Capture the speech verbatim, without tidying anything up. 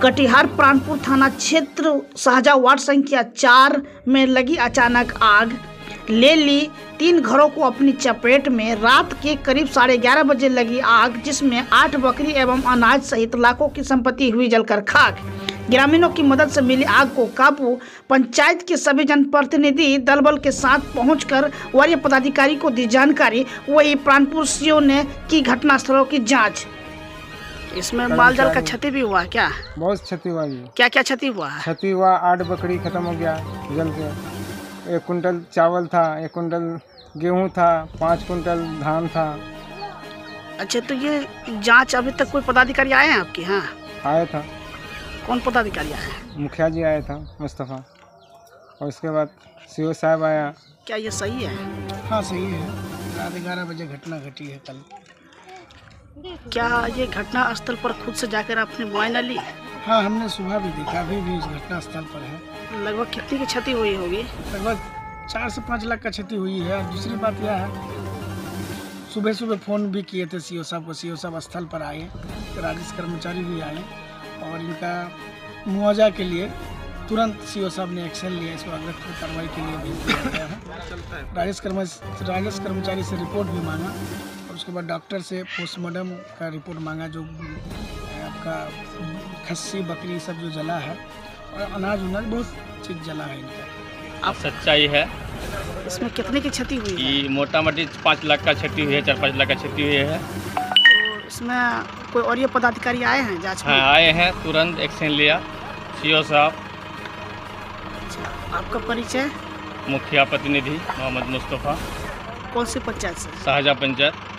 कटिहार प्राणपुर थाना क्षेत्र शाहजा वार्ड संख्या चार में लगी अचानक आग ले ली तीन घरों को अपनी चपेट में। रात के करीब साढ़े ग्यारह बजे लगी आग, जिसमें आठ बकरी एवं अनाज सहित लाखों की संपत्ति हुई जलकर खाक। ग्रामीणों की मदद से मिली आग को काबू। पंचायत के सभी जनप्रतिनिधि दल बल के साथ पहुंचकर वरीय पदाधिकारी को दी जानकारी। वही प्राणपुर सीओ ने की घटनास्थलों की जांच। इसमें माल जाल का क्षति भी हुआ क्या? बहुत क्षति हुआ जी। क्या क्या क्षति हुआ? क्षति हुआ आठ बकरी खत्म हो गया जल के, एक कुंटल चावल था, एक कुंटल गेहूं था, पाँच कुंटल धान था। अच्छा, तो ये जांच अभी तक कोई पदाधिकारी आए हैं आपके यहाँ? आया था। कौन पदाधिकारी आया है? मुखिया जी आया था मुस्तफ़ा, और उसके बाद सीओ साहब आया। क्या ये सही है? हाँ सही है। रात ग्यारह बजे घटना घटी है कल। क्या ये घटना स्थल पर खुद से जाकर आपने मुआयना ली? हाँ, हमने सुबह भी देखा, अभी भी इस घटना स्थल पर है। लगभग कितनी की क्षति हुई होगी? लगभग चार से पाँच लाख का क्षति हुई है। और दूसरी बात यह है, सुबह सुबह फ़ोन भी किए थे सीओ साहब को। सीओ साहब स्थल पर आए, राजस्व कर्मचारी भी आए और इनका मुआवजा के लिए तुरंत सीओ साहब ने एक्शन लिया। इसको अगले कार्रवाई के लिए भेज दिया गया है। राजस्व कर्मचारी राजस्व कर्मचारी से रिपोर्ट भी मांगा और उसके बाद डॉक्टर से पोस्टमार्टम का रिपोर्ट मांगा। जो आपका खस्सी बकरी सब जो जला है और अनाज उनाज बहुत चीज़ जला है इनका। अब सच्चाई है इसमें कितने की क्षति हुई है? कि मोटा मोटी पाँच लाख का क्षति हुई है, चार पाँच लाख का क्षति हुई है। तो इसमें कोई और ये पदाधिकारी आए हैं जांच में? हाँ आए हैं, तुरंत एक्शन लिया सीओ साहब। अच्छा, आपका परिचय? मुखिया प्रतिनिधि मोहम्मद मुस्तफ़ा, कौन सी पंचायत से? शाहजा पंचायत।